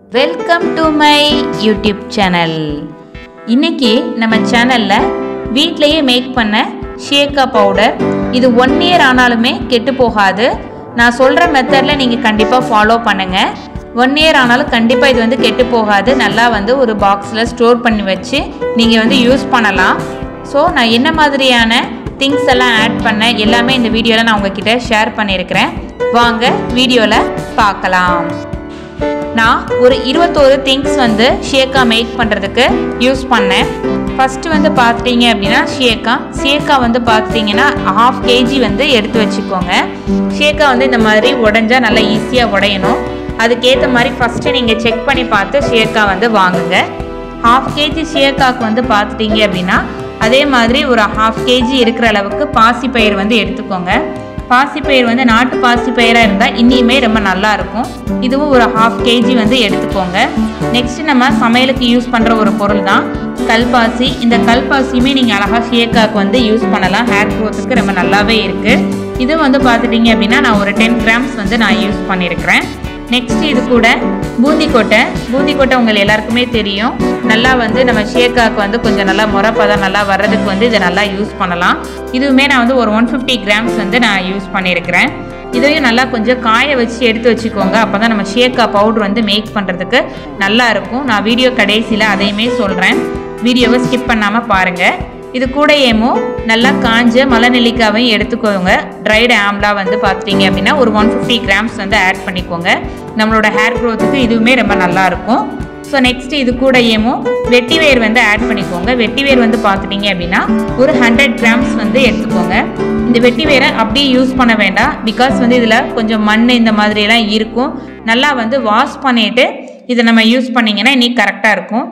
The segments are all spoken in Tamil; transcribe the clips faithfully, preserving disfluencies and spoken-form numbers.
Welcome to my YouTube channel. இன்னைக்கு நம்ம சேனலில் வீட்டிலையே மேக் பண்ண ஷேக்கா பவுடர். இது ஒன் இயர் ஆனாலுமே கெட்டு போகாது. நான் சொல்கிற மெத்தடில் நீங்கள் கண்டிப்பாக ஃபாலோ பண்ணுங்கள். ஒன் இயர் ஆனாலும் கண்டிப்பாக இது வந்து கெட்டு போகாது. நல்லா வந்து ஒரு பாக்ஸில் ஸ்டோர் பண்ணி வச்சு நீங்கள் வந்து யூஸ் பண்ணலாம். ஸோ நான் என்ன மாதிரியான திங்ஸ் எல்லாம் ஆட் பண்ண எல்லாமே இந்த வீடியோவில் நான் உங்ககிட்ட ஷேர் பண்ணியிருக்கிறேன். வாங்க வீடியோவில் பார்க்கலாம். நான் ஒரு இருபத்தோரு திங்ஸ் வந்து ஷேக்கா மேக் பண்ணுறதுக்கு யூஸ் பண்ணேன். ஃபஸ்ட்டு வந்து பார்த்துட்டிங்க அப்படின்னா ஷேக்கா ஷேக்கா வந்து பார்த்துட்டிங்கன்னா ஹாஃப் கேஜி வந்து எடுத்து வச்சுக்கோங்க. ஷேக்கா வந்து இந்த மாதிரி உடஞ்சா நல்லா ஈஸியாக உடையணும். அதுக்கேற்ற மாதிரி ஃபஸ்ட்டு நீங்கள் செக் பண்ணி பார்த்து ஷேக்கா வந்து வாங்குங்க. ஹாஃப் கேஜி ஷேக்காவுக்கு வந்து பார்த்துட்டிங்க அப்படின்னா அதே மாதிரி ஒரு ஹாஃப் கேஜி இருக்கிற அளவுக்கு பாசிப்பயிர் வந்து எடுத்துக்கோங்க. பாசிப்பயிர் வந்து நாட்டு பாசிப்பயிராக இருந்தால் இன்னியுமே ரொம்ப நல்லாயிருக்கும். இதுவும் ஒரு ஹாஃப் கேஜி வந்து எடுத்துக்கோங்க. நெக்ஸ்ட்டு நம்ம சமையலுக்கு யூஸ் பண்ணுற ஒரு பொருள் தான் கல்பாசி. இந்த கல்பாசியுமே நீங்கள் அழகாக ஷேக்காவுக்கு வந்து யூஸ் பண்ணலாம். ஹேர் க்ரோத்துக்கு ரொம்ப நல்லாவே இருக்குது. இது வந்து பார்த்துட்டிங்க அப்படின்னா நான் ஒரு டென் கிராம்ஸ் வந்து நான் யூஸ் பண்ணியிருக்கிறேன். நெக்ஸ்ட் இது கூட பூந்திக்கொட்டை. பூந்திக்கொட்டை உங்களுக்கு எல்லாருக்குமே தெரியும். நல்லா வந்து நம்ம ஷேக்காவுக்கு வந்து கொஞ்சம் நல்லா முறப்பதம் நல்லா வர்றதுக்கு வந்து இதை நல்லா யூஸ் பண்ணலாம். இதுவுமே நான் வந்து ஒரு ஒன் ஃபிஃப்டி கிராம்ஸ் வந்து நான் யூஸ் பண்ணியிருக்கிறேன். இதையும் நல்லா கொஞ்சம் காய வச்சு எடுத்து வச்சுக்கோங்க. அப்போ தான் நம்ம ஷேக்கா பவுடர் வந்து மேக் பண்ணுறதுக்கு நல்லா இருக்கும். நான் வீடியோ கடைசியில் அதையுமே சொல்கிறேன். வீடியோவை ஸ்கிப் பண்ணாமல் பாருங்கள். இது கூட ஏமோ நல்லா காஞ்ச மலை நெல்லிக்காவையும் எடுத்துக்கோங்க. ட்ரைடு ஆம்லா வந்து பார்த்துட்டிங்க அப்படின்னா ஒரு ஒன் ஃபிஃப்டி கிராம்ஸ் வந்து ஆட் பண்ணிக்கோங்க. நம்மளோட ஹேர் க்ரோத்துக்கு இதுவுமே ரொம்ப நல்லாயிருக்கும். ஸோ நெக்ஸ்ட் இது கூட ஏமோ வெட்டிவேர் வந்து ஆட் பண்ணிக்கோங்க. வெட்டிவேர் வந்து பார்த்துட்டிங்க அப்படின்னா ஒரு ஹண்ட்ரட் கிராம்ஸ் வந்து எடுத்துக்கோங்க. இந்த வெட்டிவேரை அப்படியே யூஸ் பண்ண வேண்டாம். பிகாஸ் வந்து இதில் கொஞ்சம் மண் இந்த மாதிரியெல்லாம் இருக்கும். நல்லா வந்து வாஷ் பண்ணிவிட்டு இதை நம்ம யூஸ் பண்ணிங்கன்னா இன்னைக்கு கரெக்டாக இருக்கும்.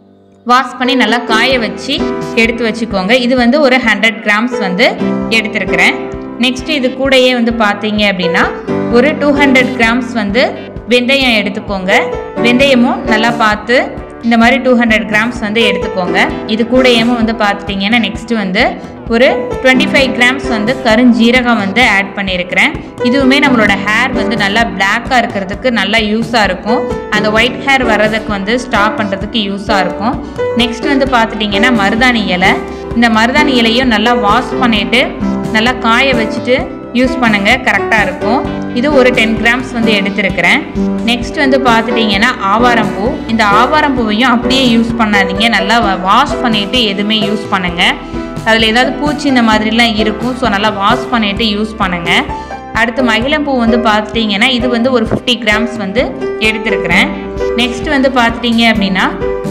வாஷ் பண்ணி நல்லா காய வச்சு எடுத்து வச்சுக்கோங்க. இது வந்து ஒரு ஹண்ட்ரட் கிராம்ஸ் வந்து எடுத்துருக்கிறேன். நெக்ஸ்ட் இது கூடயே வந்து பார்த்தீங்க அப்படின்னா ஒரு டூ ஹண்ட்ரட் கிராம்ஸ் வந்து வெந்தயம் எடுத்துக்கோங்க. வெந்தயமும் நல்லா பார்த்து இந்த மாதிரி டூ ஹண்ட்ரட் கிராம்ஸ் வந்து எடுத்துக்கோங்க. இது கூடயேமும் வந்து பார்த்துட்டிங்கன்னா நெக்ஸ்ட்டு வந்து ஒரு டுவெண்ட்டி ஃபைவ் கிராம்ஸ் வந்து கருஞ்சீரகம் வந்து ஆட் பண்ணியிருக்கிறேன். இதுவுமே நம்மளோட ஹேர் வந்து நல்லா பிளாக்காக இருக்கிறதுக்கு நல்லா யூஸாக இருக்கும். அந்த ஒயிட் ஹேர் வர்றதுக்கு வந்து ஸ்டாப் பண்ணுறதுக்கு யூஸாக இருக்கும். நெக்ஸ்ட் வந்து பார்த்துட்டிங்கன்னா மருதாணி இலை. இந்த மருதாணி இலையும் நல்லா வாஷ் பண்ணிவிட்டு நல்லா காய வச்சுட்டு யூஸ் பண்ணுங்கள், கரெக்டாக இருக்கும். இது ஒரு டென் கிராம்ஸ் வந்து எடுத்துருக்கிறேன். நெக்ஸ்ட் வந்து பார்த்துட்டிங்கன்னா ஆவாரம்பூ. இந்த ஆவாரம்பூவையும் அப்படியே யூஸ் பண்ணாதீங்க. நல்லா வாஷ் பண்ணிவிட்டு எதுவுமே யூஸ் பண்ணுங்கள். அதில் ஏதாவது பூச்சி இந்த மாதிரிலாம் இருக்கும். ஸோ நல்லா வாஷ் பண்ணிவிட்டு யூஸ் பண்ணுங்கள். அடுத்து மகிழம்பூ வந்து பார்த்துட்டிங்கன்னா இது வந்து ஒரு ஃபிஃப்டி கிராம்ஸ் வந்து எடுத்துருக்கிறேன். நெக்ஸ்ட் வந்து பார்த்துட்டிங்க அப்படின்னா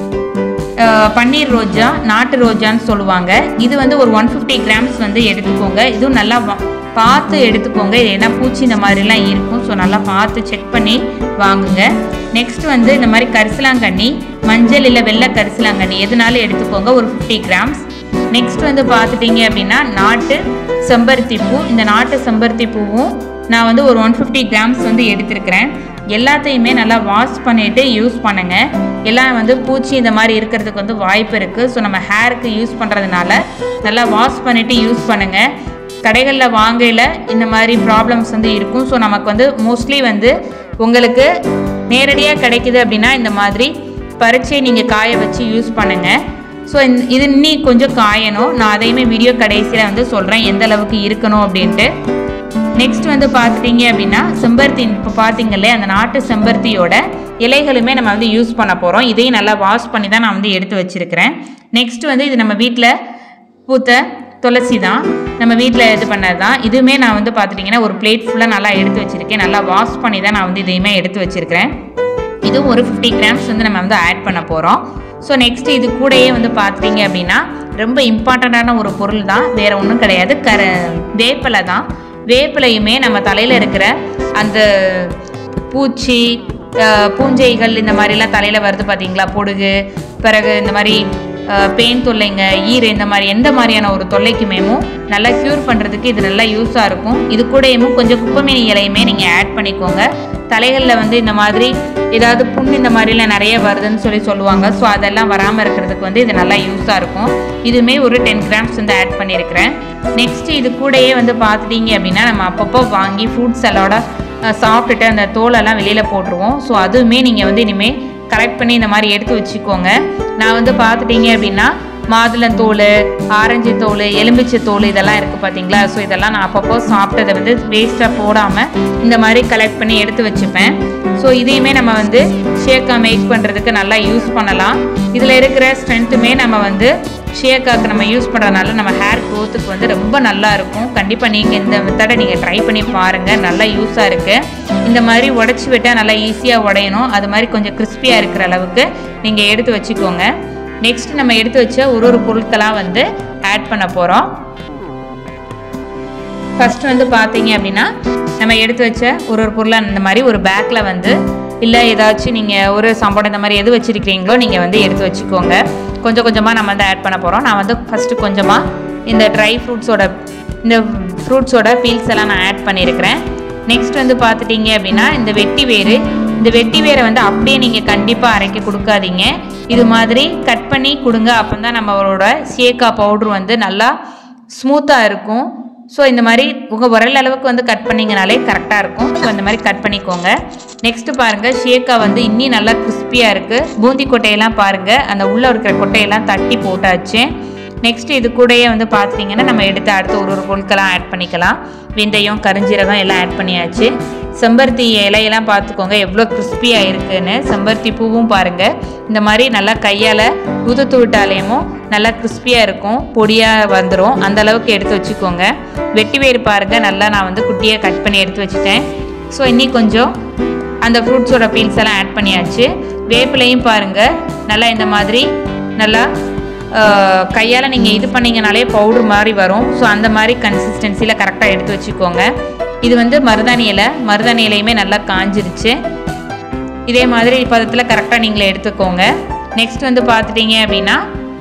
பன்னீர் ரோஜா, நாட்டு ரோஜான்னு சொல்லுவாங்க. இது வந்து ஒரு ஒன் ஃபிஃப்டி கிராம்ஸ் வந்து எடுத்துக்கோங்க. இதுவும் நல்லா பார்த்து எடுத்துக்கோங்க. இது என்ன பூச்சி இந்த மாதிரிலாம் இருக்கும். ஸோ நல்லா பார்த்து செக் பண்ணி வாங்குங்க. நெக்ஸ்ட் வந்து இந்த மாதிரி கரிசலாங்கண்ணி, மஞ்சள் இல்லை வெள்ளை கரிசலாங்கண்ணி எதுனாலும் எடுத்துக்கோங்க, ஒரு ஃபிஃப்டி கிராம்ஸ். நெக்ஸ்ட் வந்து பார்த்துட்டிங்க அப்படின்னா நாட்டு செம்பருத்தி பூ. இந்த நாட்டு செம்பருத்தி பூவும் நான் வந்து ஒரு ஒன் ஃபிஃப்டி கிராம்ஸ் வந்து எடுத்துருக்கிறேன். எல்லாத்தையுமே நல்லா வாஷ் பண்ணிவிட்டு யூஸ் பண்ணுங்கள். எல்லாம் வந்து பூச்சி இந்த மாதிரி இருக்கிறதுக்கு வந்து வாய்ப்பு இருக்குது. ஸோ நம்ம ஹேருக்கு யூஸ் பண்ணுறதுனால நல்லா வாஷ் பண்ணிவிட்டு யூஸ் பண்ணுங்கள். கடைகளில் வாங்கையில் இந்த மாதிரி ப்ராப்ளம்ஸ் வந்து இருக்கும். ஸோ நமக்கு வந்து மோஸ்ட்லி வந்து உங்களுக்கு நேரடியாக கிடைக்குது அப்படின்னா இந்த மாதிரி பறிச்சை நீங்கள் காய வச்சு யூஸ் பண்ணுங்கள். ஸோ இது இன்னும் கொஞ்சம் காயணும். நான் அதையுமே வீடியோ கடைசியில் வந்து சொல்கிறேன் எந்த அளவுக்கு இருக்கணும் அப்படின்ட்டு. நெக்ஸ்ட் வந்து பார்த்துட்டிங்க அப்படின்னா செம்பருத்தி. இப்போ பார்த்தீங்களே அந்த நாட்டு செம்பருத்தியோட இலைகளுமே நம்ம வந்து யூஸ் பண்ண போகிறோம். இதையும் நல்லா வாஷ் பண்ணி தான் நான் வந்து எடுத்து வச்சுருக்கிறேன். நெக்ஸ்ட் வந்து இது நம்ம வீட்டில் பூத்த துளசி தான், நம்ம வீட்டில் இது பண்ணது தான். இதுவுமே நான் வந்து பார்த்துட்டிங்கன்னா ஒரு பிளேட் ஃபுல்லாக நல்லா எடுத்து வச்சுருக்கேன். நல்லா வாஷ் பண்ணி தான் நான் வந்து இதையுமே எடுத்து வச்சுருக்கிறேன். இதுவும் ஒரு ஃபிஃப்டி கிராம்ஸ் வந்து நம்ம வந்து ஆட் பண்ண போகிறோம். ஸோ நெக்ஸ்ட் இது கூடயே வந்து பார்த்துட்டிங்க அப்படின்னா ரொம்ப இம்பார்ட்டண்ட்டான ஒரு பொருள் தான், வேறு ஒன்றும் கிடையாது, கர வேப்பிலை தான். வேப்பிலையுமே நம்ம தலையில் இருக்கிற அந்த பூச்சி பூஞ்சைகள் இந்த மாதிரிலாம் தலையில் வருது பார்த்தீங்களா, பொடுகு, பிறகு இந்த மாதிரி பெயின் தொல்லைங்க, ஈர, இந்த மாதிரி எந்த மாதிரியான ஒரு தொல்லைக்குமேமும் நல்லா க்யூர் பண்ணுறதுக்கு இது நல்லா யூஸாக இருக்கும். இது கூடயுமே கொஞ்சம் குப்பைமேனி இலையுமே நீங்கள் ஆட் பண்ணிக்கோங்க. தலைகளில் வந்து இந்த மாதிரி ஏதாவது புண் இந்த மாதிரிலாம் நிறைய வருதுன்னு சொல்லி சொல்லுவாங்க. ஸோ அதெல்லாம் வராமல் இருக்கிறதுக்கு வந்து இது நல்லா யூஸாக இருக்கும். இதுவுமே ஒரு டென் கிராம்ஸ் வந்து ஆட் பண்ணியிருக்கிறேன். நெக்ஸ்ட்டு இது கூடயே வந்து பார்த்துட்டிங்க அப்படின்னா நம்ம அப்பப்போ வாங்கி ஃப்ரூட்ஸ் எல்லோட சாப்பிட்டுட்டு அந்த தோலெல்லாம் வெளியில் போட்டுருவோம். ஸோ அதுவுமே நீங்கள் வந்து இனிமேல் கலெக்ட் பண்ணி இந்த மாதிரி எடுத்து வச்சுக்கோங்க. நான் வந்து பார்த்துட்டிங்க அப்படின்னா மாதுளந்தோல், ஆரஞ்சு தோல், எலுமிச்சை தோல் இதெல்லாம் இருக்குது பார்த்தீங்களா. ஸோ இதெல்லாம் நான் அப்பப்போ சாப்பிட்டதை வந்து வேஸ்ட்டாக போடாமல் இந்த மாதிரி கலெக்ட் பண்ணி எடுத்து வச்சுப்பேன். ஸோ இதையுமே நம்ம வந்து ஷேக்காக மேக் பண்ணுறதுக்கு நல்லா யூஸ் பண்ணலாம். இதில் இருக்கிற ஸ்ட்ரென்த்துமே நம்ம வந்து ஷேக்காக்கு நம்ம யூஸ் பண்ணுறதுனால நம்ம ஹேர் க்ரோத்துக்கு வந்து ரொம்ப நல்லா இருக்கும். கண்டிப்பாக நீங்கள் இந்த மெத்தடை நீங்கள் ட்ரை பண்ணி பாருங்கள், நல்லா யூஸாக இருக்குது. இந்த மாதிரி உடச்சி விட்டால் நல்லா ஈஸியாக உடையணும், அது மாதிரி கொஞ்சம் கிறிஸ்பியாக இருக்கிற அளவுக்கு நீங்கள் எடுத்து வச்சுக்கோங்க. நெக்ஸ்ட் நம்ம எடுத்து வச்ச ஒரு ஒரு பொருட்களாக வந்து ஆட் பண்ண போகிறோம். ஃபர்ஸ்ட் வந்து பார்த்தீங்க அப்படின்னா நம்ம எடுத்து வச்ச ஒரு ஒரு பொருளை இந்த மாதிரி ஒரு பேக்கில் வந்து இல்லை ஏதாச்சும் நீங்கள் ஒரு சம்பளம் இந்த மாதிரி எது வச்சுருக்கிறீங்களோ நீங்கள் வந்து எடுத்து வச்சுக்கோங்க. கொஞ்சம் கொஞ்சமாக நம்ம வந்து ஆட் பண்ண போகிறோம். நான் வந்து ஃபஸ்ட்டு கொஞ்சமாக இந்த ட்ரை ஃப்ரூட்ஸோட இந்த ஃப்ரூட்ஸோட பீல்ஸ் எல்லாம் நான் ஆட் பண்ணியிருக்கிறேன். நெக்ஸ்ட் வந்து பார்த்துட்டிங்க அப்படின்னா இந்த வெட்டி வேறு இந்த வெட்டி வேரை வந்து அப்படியே நீங்கள் கண்டிப்பாக அரைக்க கொடுக்காதீங்க. இது மாதிரி கட் பண்ணி கொடுங்க. அப்போ தான் நம்மளோட ஷேக்கா பவுட்ரு வந்து நல்லா ஸ்மூத்தாக இருக்கும். ஸோ இந்த மாதிரி உங்கள் உரல் அளவுக்கு வந்து கட் பண்ணிங்கனாலே கரெக்டாக இருக்கும். ஸோ இந்த மாதிரி கட் பண்ணிக்கோங்க. நெக்ஸ்ட்டு பாருங்கள், ஷேக்கா வந்து இன்னும் நல்லா கிறிஸ்பியாக இருக்குது. பூந்தி கொட்டையெல்லாம் பாருங்கள், அந்த உள்ளே இருக்கிற கொட்டையெல்லாம் தட்டி போட்டாச்சு. நெக்ஸ்ட் இது கூடயே வந்து பார்த்திங்கன்னா நம்ம எடுத்து அடுத்து ஒரு ஒரு பொருட்களாம் ஆட் பண்ணிக்கலாம். வெந்தயம், கரிஞ்சீரகம் எல்லாம் ஆட் பண்ணியாச்சு. செம்பருத்தி இலையெல்லாம் பார்த்துக்கோங்க எவ்வளோ கிறிஸ்பியாக இருக்குதுன்னு. செம்பருத்தி பூவும் பாருங்கள் இந்த மாதிரி நல்லா கையால் உதுத்து விட்டாலேயும் நல்லா கிறிஸ்பியாக இருக்கும், பொடியாக வந்துடும், அந்த அளவுக்கு எடுத்து வச்சுக்கோங்க. வெட்டி வேறு பாருங்கள் நல்லா நான் வந்து குட்டியாக கட் பண்ணி எடுத்து வச்சுட்டேன். ஸோ இன்னி கொஞ்சம் அந்த ஃப்ரூட்ஸோட பீல்ஸ் எல்லாம் ஆட் பண்ணியாச்சு. வேப்பிலையும் பாருங்கள் நல்லா இந்த மாதிரி நல்லா கையால் நீங்கள் இது பண்ணிங்கனாலே பவுட்ரு மாதிரி வரும். ஸோ அந்த மாதிரி கன்சிஸ்டன்சியில் கரெக்டாக எடுத்து வச்சுக்கோங்க. இது வந்து மருதாணி இலை, மருதாணி இலையுமே நல்லா காஞ்சிருச்சு. இதே மாதிரி பதத்தில் கரெக்டாக நீங்களே எடுத்துக்கோங்க. நெக்ஸ்ட் வந்து பார்த்துட்டிங்க அப்படின்னா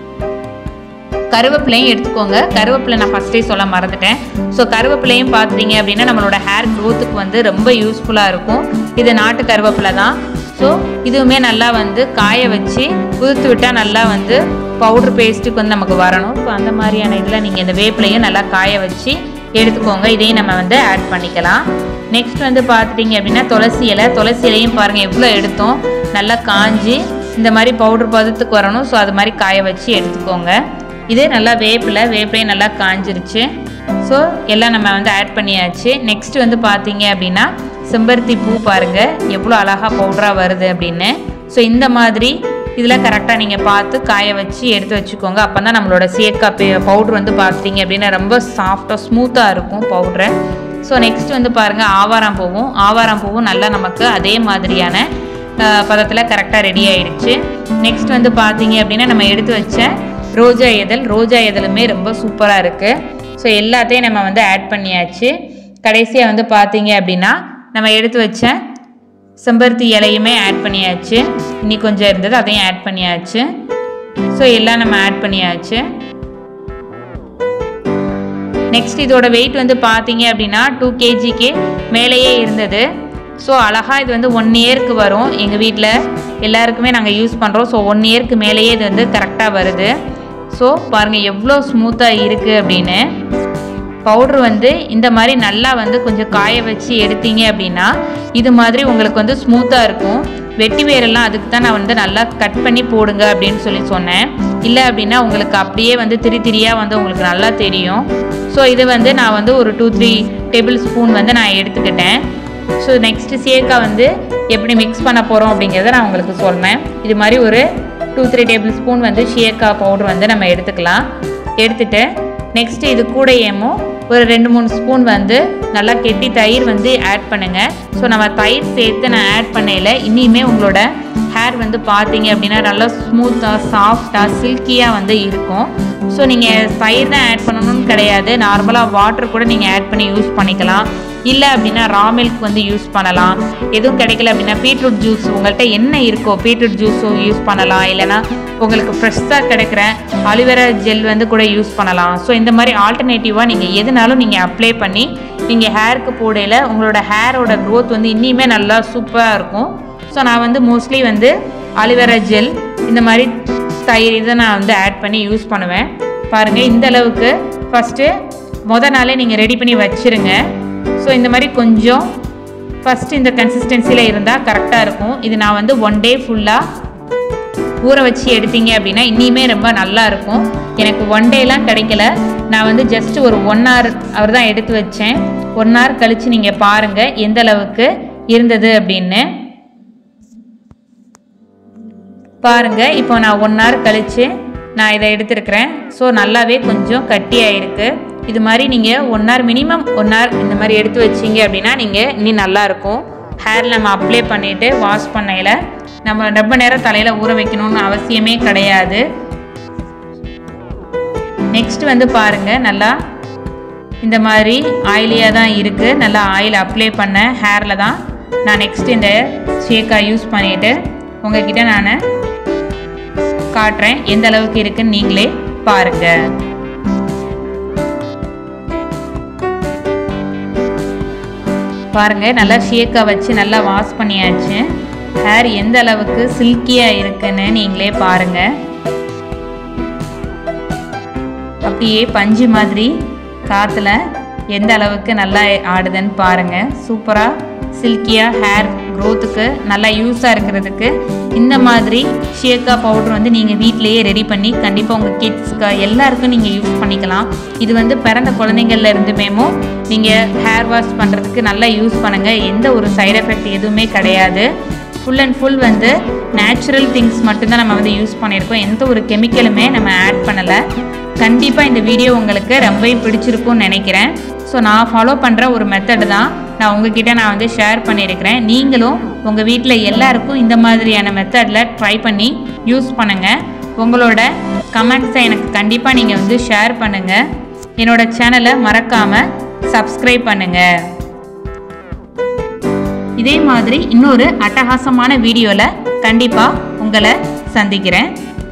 கருவேப்பிலையும் எடுத்துக்கோங்க. கருவேப்பிலை நான் ஃபஸ்ட்டே சொல்ல மறந்துட்டேன். ஸோ கருவேப்பிலையும் பார்த்துட்டிங்க அப்படின்னா நம்மளோட ஹேர் க்ரோத்துக்கு வந்து ரொம்ப யூஸ்ஃபுல்லாக இருக்கும். இது நாட்டு கருவேப்பிலை தான். ஸோ இதுவுமே நல்லா வந்து காய வச்சு உதுத்து விட்டால் நல்லா வந்து பவுட்ரு பேஸ்ட்டுக்கு வந்து நமக்கு வரணும். ஸோ அந்த மாதிரியான இதில் நீங்கள் இந்த வேப்பிலையும் நல்லா காய வச்சு எடுத்துக்கோங்க. இதையும் நம்ம வந்து ஆட் பண்ணிக்கலாம். நெக்ஸ்ட் வந்து பார்த்துட்டிங்க அப்படின்னா துளசி இலை, துளசி இலையும் பாருங்கள் எவ்வளோ எடுத்தோம், நல்லா காஞ்சி இந்த மாதிரி பவுட்ரு பதத்துக்கு வரணும். ஸோ அது மாதிரி காய வச்சு எடுத்துக்கோங்க. இதே நல்லா வேப்பிலை, வேப்பிலையும் நல்லா காஞ்சிருச்சு. ஸோ எல்லாம் நம்ம வந்து ஆட் பண்ணியாச்சு. நெக்ஸ்ட் வந்து பார்த்தீங்க அப்படின்னா செம்பருத்தி பூ பாருங்கள் எவ்வளோ அழகாக பவுடராக வருது அப்படின்னு. ஸோ இந்த மாதிரி இதில் கரெக்டாக நீங்கள் பார்த்து காய வச்சு எடுத்து வச்சுக்கோங்க. அப்போ தான் நம்மளோட ஷேக்கா பவுட்ரு வந்து பார்த்திங்க அப்படின்னா ரொம்ப சாஃப்டாக ஸ்மூத்தாக இருக்கும் பவுட்ரு. ஸோ நெக்ஸ்ட் வந்து பாருங்கள் ஆவாரம் பூவும் ஆவாரம் பூவும் நல்லா நமக்கு அதே மாதிரியான பதத்தில் கரெக்டாக ரெடி ஆகிடுச்சு. நெக்ஸ்ட் வந்து பார்த்திங்க அப்படின்னா நம்ம எடுத்து வச்ச ரோஜா இதழ், ரோஜா இதழுமே ரொம்ப சூப்பராக இருக்குது. ஸோ எல்லாத்தையும் நம்ம வந்து ஆட் பண்ணியாச்சு. கடைசியாக வந்து பார்த்திங்க அப்படின்னா நம்ம எடுத்து வச்ச செம்பருத்தி இலையுமே ஆட் பண்ணியாச்சு. இன்னி கொஞ்சம் இருந்தது அதையும் ஆட் பண்ணியாச்சு. ஸோ எல்லாம் நம்ம ஆட் பண்ணியாச்சு. நெக்ஸ்ட் இதோட வெயிட் வந்து பார்த்தீங்க அப்படின்னா டூ கேஜிக்கு மேலேயே இருந்தது. ஸோ அழகாக இது வந்து ஒன் இயருக்கு வரும். எங்கள் வீட்டில் எல்லாருக்குமே நாங்கள் யூஸ் பண்ணுறோம். ஸோ ஒன் இயருக்கு மேலேயே இது வந்து கரெக்டாக வருது. ஸோ பாருங்கள் எவ்வளோ ஸ்மூத்தாக இருக்குது அப்படின்னு. பவுட்ரு வந்து இந்த மாதிரி நல்லா வந்து கொஞ்சம் காய வச்சு எடுத்தீங்க அப்படின்னா இது மாதிரி உங்களுக்கு வந்து ஸ்மூத்தாக இருக்கும். வெட்டி வேரெல்லாம் அதுக்கு தான் நான் வந்து நல்லா கட் பண்ணி போடுங்க அப்படின்னு சொல்லி சொன்னேன். இல்லை அப்படின்னா உங்களுக்கு அப்படியே வந்து திரி திரியாக வந்து உங்களுக்கு நல்லா தெரியும். ஸோ இது வந்து நான் வந்து ஒரு டூ த்ரீ டேபிள் ஸ்பூன் வந்து நான் எடுத்துக்கிட்டேன். ஸோ நெக்ஸ்ட்டு ஷேக்கா வந்து எப்படி மிக்ஸ் பண்ண போகிறோம் அப்படிங்கிறத நான் உங்களுக்கு சொன்னேன். இது மாதிரி ஒரு டூ த்ரீ டேபிள் ஸ்பூன் வந்து ஷேக்கா பவுட்ரு வந்து நம்ம எடுத்துக்கலாம். எடுத்துகிட்டு நெக்ஸ்ட்டு இது கூடயேமோ ஒரு ரெண்டு மூணு ஸ்பூன் வந்து நல்லா கெட்டி தயிர் வந்து ஆட் பண்ணுங்கள். ஸோ நம்ம தயிர் சேர்த்து நான் ஆட் பண்ணையில் இனிமே உங்களோட ஹேர் வந்து பார்த்தீங்க அப்படின்னா நல்லா ஸ்மூத்தாக சாஃப்டாக சில்கியாக வந்து இருக்கும். ஸோ நீங்கள் தயிர் தான் ஆட் பண்ணணும்னு கிடையாது, நார்மலாக வாட்டர் கூட நீங்கள் ஆட் பண்ணி யூஸ் பண்ணிக்கலாம். இல்லை அப்படின்னா ரா மில்க் வந்து யூஸ் பண்ணலாம். எதுவும் கிடைக்கல அப்படின்னா பீட்ரூட் ஜூஸ் உங்கள்கிட்ட என்ன இருக்கோ பீட்ரூட் ஜூஸும் யூஸ் பண்ணலாம். இல்லைனா உங்களுக்கு ஃப்ரெஷ்ஷாக கிடைக்கிற அலிவேரா ஜெல் வந்து கூட யூஸ் பண்ணலாம். ஸோ இந்த மாதிரி ஆல்டர்னேட்டிவாக நீங்கள் எதுனாலும் நீங்கள் அப்ளை பண்ணி நீங்கள் ஹேருக்கு போடையில் உங்களோட ஹேரோட க்ரோத் வந்து இன்னுமே நல்லா சூப்பராக இருக்கும். ஸோ நான் வந்து மோஸ்ட்லி வந்து அலிவேரா ஜெல் இந்த மாதிரி தயிர் இதை நான் வந்து ஆட் பண்ணி யூஸ் பண்ணுவேன். பாருங்கள் இந்த அளவுக்கு ஃபஸ்ட்டு மொதல் நாளே நீங்கள் ரெடி பண்ணி வச்சுருங்க. ஸோ இந்த மாதிரி கொஞ்சம் ஃபஸ்ட்டு இந்த கன்சிஸ்டன்சியில் இருந்தால் கரெக்டாக இருக்கும். இது நான் வந்து ஒன் டே ஃபுல்லாக ஊற வச்சு எடுத்தீங்க அப்படின்னா இனிமே ரொம்ப நல்லா இருக்கும். எனக்கு ஒன் டேலாம் கிடைக்கல. நான் வந்து ஜஸ்ட் ஒரு ஒன் ஹவர் அவர் தான் எடுத்து வச்சேன். ஒன் ஹவர் கழித்து நீங்கள் பாருங்கள் எந்த அளவுக்கு இருந்தது அப்படின்னு பாருங்கள். இப்போ நான் ஒன் ஹவர் கழித்து நான் இதை எடுத்துருக்கிறேன். ஸோ நல்லாவே கொஞ்சம் கட்டியாயிருக்கு. இது மாதிரி நீங்கள் one hour minimum one hour இந்த மாதிரி எடுத்து வச்சிங்க அப்படின்னா நீங்கள் இன்னும் நல்லாயிருக்கும். ஹேர் நம்ம அப்ளை பண்ணிவிட்டு வாஷ் பண்ணையில் நம்ம ரொம்ப நேரம் தலையில் ஊற வைக்கணும்னு அவசியமே கிடையாது. நெக்ஸ்ட் வந்து பாருங்கள், நல்லா இந்த மாதிரி ஆயிலியாக தான் இருக்குது. நல்லா ஆயில் அப்ளை பண்ண ஹேரில் தான் நான் நெக்ஸ்ட் இந்த ஷேக்கா யூஸ் பண்ணிவிட்டு உங்ககிட்ட நான் காட்டுறேன் எந்த அளவுக்கு இருக்குன்னு நீங்களே பாருங்கள். பாருங்கள், நல்லா ஷேக்கா வச்சு நல்லா வாஷ் பண்ணியாச்சு. ஹேர் எந்த அளவுக்கு சில்கியாக இருக்குன்னு நீங்களே பாருங்கள். அப்படியே பஞ்சு மாதிரி காற்றுல எந்த அளவுக்கு நல்லா ஆடுதுன்னு பாருங்கள். சூப்பராக சில்கியாக ஹேர் க்ரோத்துக்கு நல்லா யூஸாக இருக்கிறதுக்கு இந்த மாதிரி ஷேக்கா பவுடர் வந்து நீங்கள் வீட்டிலையே ரெடி பண்ணி கண்டிப்பாக உங்கள் கிட்ஸ்க்கு எல்லாருக்கும் நீங்கள் யூஸ் பண்ணிக்கலாம். இது வந்து பிறந்த குழந்தைங்கள்ல இருந்துமேமோ நீங்கள் ஹேர் வாஷ் பண்ணுறதுக்கு நல்லா யூஸ் பண்ணுங்கள். எந்த ஒரு சைடு எஃபெக்ட் எதுவுமே கிடையாது. ஃபுல் அண்ட் ஃபுல் வந்து நேச்சுரல் திங்ஸ் மட்டும்தான் நம்ம வந்து யூஸ் பண்ணியிருக்கோம். எந்த ஒரு கெமிக்கலுமே நம்ம ஆட் பண்ணலை. கண்டிப்பாக இந்த வீடியோ உங்களுக்கு ரொம்பவே பிடிச்சிருக்கும்னு நினைக்கிறேன். ஸோ நான் ஃபாலோ பண்ணுற ஒரு மெத்தடு தான் நான் உங்ககிட்ட நான் வந்து ஷேர் பண்ணியிருக்கிறேன். நீங்களும் உங்கள் வீட்டில் எல்லாருக்கும் இந்த மாதிரியான மெத்தடில் ட்ரை பண்ணி யூஸ் பண்ணுங்கள். உங்களோட கமெண்ட்ஸை எனக்கு கண்டிப்பாக நீங்கள் வந்து ஷேர் பண்ணுங்கள். என்னோடய சேனலை மறக்காமல் சப்ஸ்கிரைப் பண்ணுங்கள். இதே மாதிரி இன்னொரு அட்டகாசமான வீடியோவில் கண்டிப்பாக உங்களை சந்திக்கிறேன்.